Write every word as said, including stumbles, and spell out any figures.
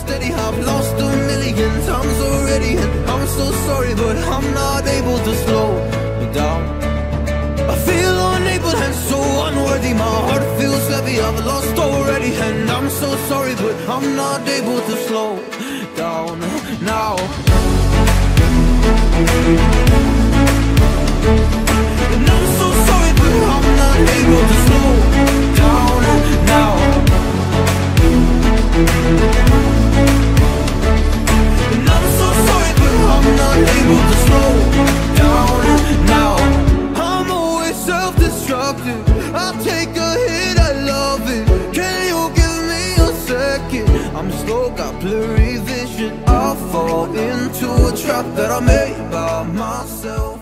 steady. I've lost a million times already, and I'm so sorry, but I'm not able to slow down. I feel unable and so unworthy. My heart feels heavy, I've lost already, and I'm so sorry, but I'm not able to slow down now. And I'm so sorry, but I'm not able to slow down now. And I'm so sorry, but I'm not able to slow down now. I'm always self-destructive, I take a hit, I love it. Can you give me a second? I'm slow, got blurry vision. I'll fall into a trap that I made by myself.